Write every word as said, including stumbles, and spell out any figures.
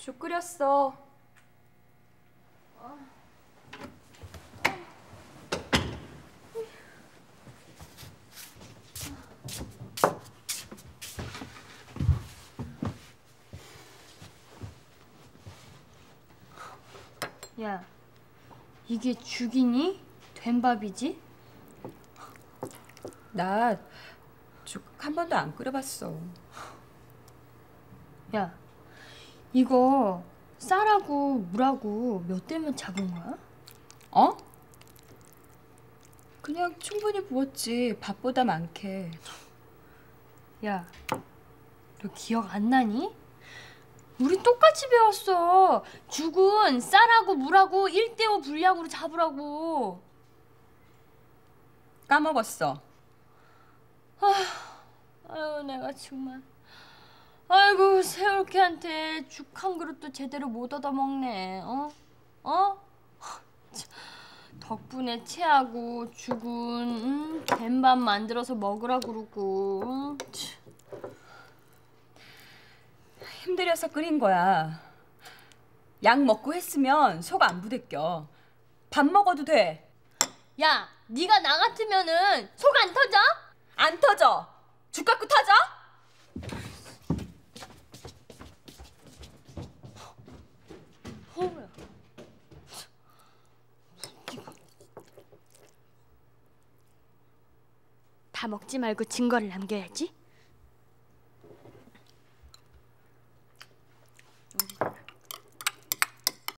죽 끓였어. 야, 이게 죽이니? 된 밥이지? 나 죽 한 번도 안 끓여봤어. 야, 이거 쌀하고 물하고 몇 대면 잡은 거야? 어? 그냥 충분히 부었지. 밥보다 많게. 야, 너 기억 안 나니? 우리 똑같이 배웠어. 죽은 쌀하고 물하고 일 대 오 분량으로 잡으라고. 까먹었어. 아유, 내가 정말. 아이고, 새울개한테 죽 한 그릇도 제대로 못 얻어먹네. 어? 어? 덕분에 채하고 죽은 응? 된밥 만들어서 먹으라 그러고. 응? 힘들여서 끓인 거야. 약 먹고 했으면 속 안 부대껴. 밥 먹어도 돼. 야, 네가 나 같으면은 속 안 터져? 안 터져. 죽 갖고 터져? 어머야. 다 먹지 말고 증거를 남겨야지.